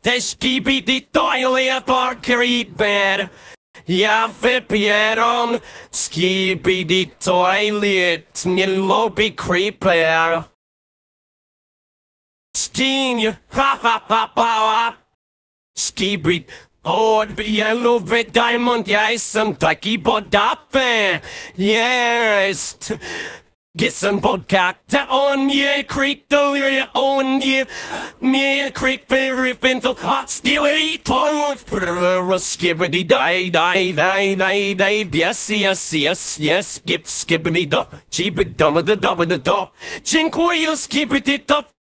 Det skibit i dåliga parkeritbed. Jag vill om skibit i toilet. Min lobby creeper. Sting, ha ha ha ha. Skibit. Hård yellow vid diamond, jag är som tacky bodappe. Yes. Get some vodka on ye creek the on ye me creek very pinto hot steel eat on skibbity die yes skip skibbity dop cheap it dumb the dub the top chinko you skip it up